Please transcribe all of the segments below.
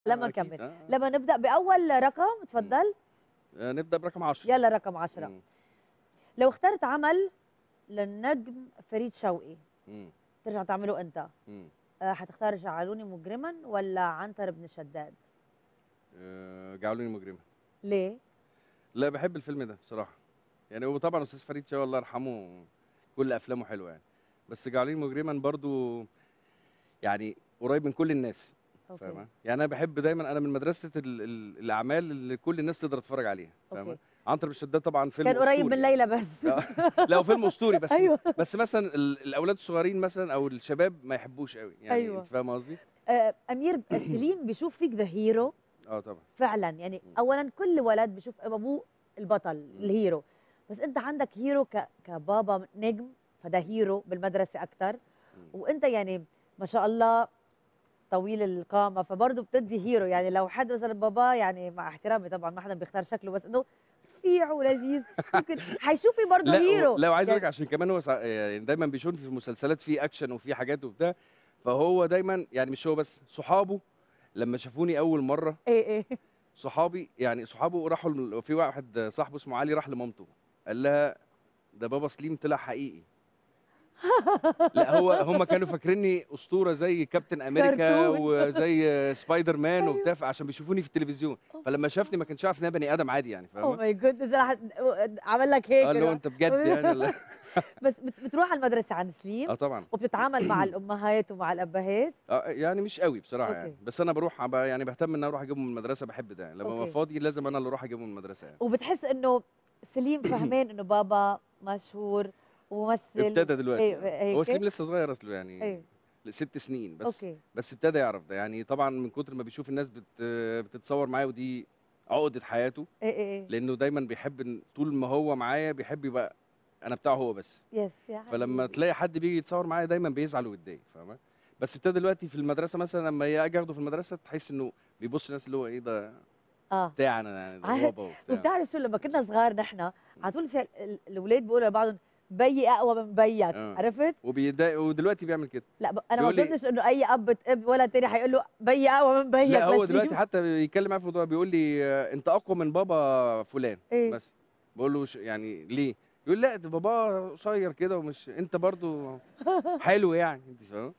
لما أكيد نكمل. لما نبدأ بأول رقم إمم. اتفضل. نبدأ برقم 10. يلا رقم 10. إمم. لو اخترت عمل للنجم فريد شوقي إمم. ترجع تعمله أنت، إمم. هتختار جعلوني مجرما ولا عنتر بن شداد؟ جعلوني مجرما. ليه؟ لأ باحب الفيلم ده بصراحة، يعني هو طبعًا أستاذ فريد شوقي الله يرحمه كل أفلامه حلوة يعني، بس جعلوني مجرما برضه يعني قريب من كل الناس، أوكي. فاهمة؟ يعني أنا باحب دايمًا أنا من مدرسة الأعمال اللي كل الناس تقدر تتفرج عليها، فاهمة؟ أوكي. عنتر بن شداد طبعًا فيلم كان قريب أسطوري من يعني. ليلى بس. لأ هو فيلم أسطوري بس أيوه. بس مثلًا الأولاد الصغيرين مثلًا أو الشباب ما يحبوش أوي، يعني أيوه. أنتِ فاهمة قصدي؟ أمير سليم بيشوف فيك ذا هيرو طبعًا. فعلا، يعني إمم. أولا كل ولد بيشوف أبوه البطل إمم. الهيرو، بس أنت عندك هيرو كبابا نجم، فده هيرو بالمدرسة أكتر، إمم. وأنت يعني ما شاء الله طويل القامة فبرضه بتدي هيرو، يعني لو حد مثلا بابا يعني مع احترامي طبعا ما حدا بيختار شكله بس انه رفيع ولذيذ ممكن حيشوفي برضه لأ هيرو لأ وعايز أقول لك يعني. عشان كمان هو يعني دايمًا بيشوفني في المسلسلات في أكشن وفي حاجات وبتاع، فهو دايمًا يعني مش هو بس، صحابه لمّا شافوني أول مرّة ايه ايه. صحابي يعني صحابه راحوا في واحد صاحبه اسمه علي راح لمامته، قال لها: "ده بابا سليم طلع حقيقي." لأ هم كانوا فاكرينّي أسطورة زي كابتن أمريكا كرتون. وزي سبايدر مان ايوه. وبتاع، فعشان بيشوفوني في التلفزيون، فلمّا شافني ما كانش يعرف إن أنا بني آدم عادي يعني، اوه فاهمة؟ ماي جودنس راح عمل لك هيك اللي هو أنت بجد يعني والّا بس بتروح على المدرسة عند سليم طبعًا. وبتتعامل مع الأمهات ومع الأبهات؟ يعني مش أوي بصراحة يعني، اوكي. بس أنا باروح يعني باهتم إن أنا أروح أجيبهم من المدرسة، باحب ده يعني، لمّا بابقى اوكي. فاضي لازم أنا اللي أروح أجيبهم من المدرسة يعني. وبتحس انه سليم فهمان انه بابا مشهور وممثل ابتدى دلوقتي ايه هو هيك؟ سليم لسه صغير أصله يعني ايه. 6 سنين بس، اوكي. بس ابتدى يعرف ده، يعني طبعًا من كتر ما بيشوف الناس بتتصور معاه ودي عقدة حياته، ايه ايه ايه. لإنه دايمًا بيحب إن طول ما هو معايا بيحب يبقى أنا بتاعه هو بس، يس يا فلمّا حبيبي. تلاقي حد بييجي يتصور معايا دايمًا بيزعل ويتضايق، فاهمة؟ بس ابتدى دلوقتي في المدرسة مثلًا لمّا آجي آخده في المدرسة تحس إنه بيبُص للناس اللي هو إيه ده اه. بتاعي أنا يعني، ده عارف- بابا وبتاع. وبتعرف شو لما كنا صغار نحن إمم. على طول في الاولاد بيقولوا لبعضهم بيي اقوى من بيك، آه. عرفت؟ وبيتضايق ودلوقتي بيعمل كده، لا انا ما بيقول لي اظنش انه اي اب اب ولا تاني حيقول له بيي اقوى من لأ بيك هو دلوقتي لسليم. حتى بيتكلم معايا في الموضوع بيقول لي أنت أقوى من بابا فلان ايه. مثلًا، باقول له يعني ليه؟ يقول لي: "لأ ده باباه قصير كده ومش أنت برضه حلو يعني." أنتِ فاهمة؟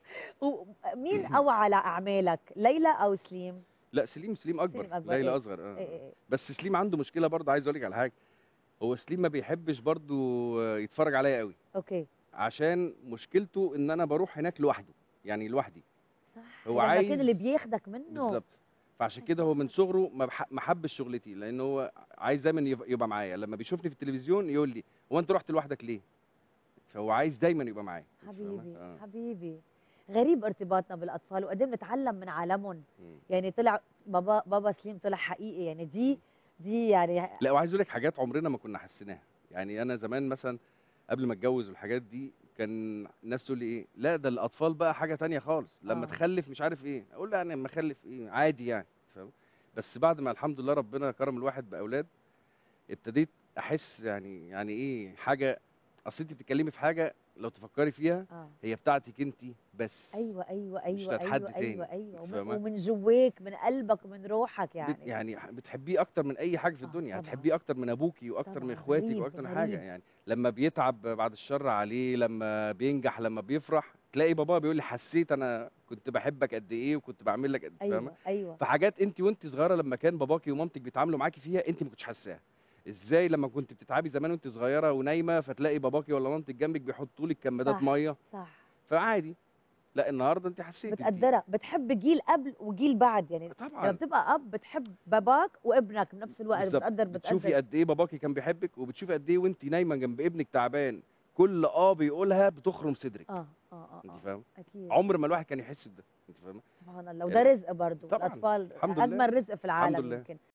مين قوى على اعمالك، ليلى او سليم؟ لأ سليم أكبر، سليم اكبر ليلى ايه. أصغر ايه ايه ايه. بس سليم عنده مشكلة برضه عايز أقول لِك على حاجة، هو سليم ما بيحبش برضه يتفرج عليَّ أوي، اوكي. عشان مشكلته إن أنا باروح هناك لوحده، يعني لوحدي، صح هو هذا المكان اللي عايز بياخدك منه. بالضبط، فعشان ماي كده هو من جاد. صغره ما حبّش شُغلتي، لإن هو عايز دايمًا يبقى معايا، لمّا بيشوفني في التلفزيون يقول لي: "هو أنت رُحت لوحدك ليه؟" فهو عايز دايمًا يبقى معايا، أنتِ فاهمة؟ حبيبي حبيبي. غريب ارتباطنا بالاطفال وقد ايه بنتعلم من عالمهم، إمم. يعني طلع بابا سليم طلع حقيقي، يعني إمم. دي يعني. لأ وعايز أقول لِك حاجات عمرنا ما كنا حسيناها، يعني أنا زمان مثلًا قبل ما أتجوّز والحاجات دي، كان الناس تقول لي إيه: "لأ ده الأطفال بقى حاجة تانية خالص، لمّا اه. تخلِّف مش عارف إيه." أقول له: "يعني أمّا أخلِّف إيه، عادي يعني." فاهمة؟ بس بعد ما الحمد لله ربنا كرم الواحد بأولاد، ابتديت أحس يعني إيه حاجة أصل أنتِ بتتكلمي في حاجة لو تفكّري فيها اه. هي بتاعتِك أنتِ بس، ايوه ايوه مش ايوه بتاعة ايوه حد تاني، ايوه ايوه أنتِ فاهمة؟ ومن جواك من قلبك ومن روحك يعني. يعني بتحبيه أكتر من أي حاجة في اه الدنيا، طبعا. هتحبيه أكتر من أبوكِ وأكتر من طبعا إخواتِك غريب وأكتر من حاجة، غريب. يعني لمّا بيتعب بعد الشر عليه، لمّا بينجح، لمّا بيفرح، تلاقي باباه بيقول لي: "حسيت أنا كنت باحبك قد إيه وكنت باعمل لك أنتِ فاهمة؟ ايوه ايوه. فحاجات أنتِ وأنتِ صغيرة لمّا كان باباكِ ومامتِك بيتعاملوا معاكِ فيها أنتِ ما كنتيش حاساها، إزاي لمّا كنتِ بتتعبي زمان وأنتِ صغيرة ونايمة، فتلاقي باباكِ والّا مامتِك جنبِك بيحطّوا لِك كمادات صح مَيّة، صح. فعادي، لأ النهارده أنتِ حسيتِ أنتِ بتقدرها، بتحب جيل قبل وجيل بعد، يعني لما طبعًا. بتبقى اب بتحب باباك وابنك بنفس الوقت، بالضبط، بتشوفي بتقدر. قد إيه باباكِ كان بيحبِّك، وبتشوفي قد إيه وأنتِ نايمة جنب ابنِك تعبان، كل بيقولها بتخرم صدرِك، أنتِ فاهمة؟ اكيد. عمر ما الواحد كان يحس بده، أنتِ فاهمة؟ سبحان الله، وده ال رزق برضه، طبعًا، الاطفال الحمد اجمل لله، رزق في الحمد العالم لله. يمكن.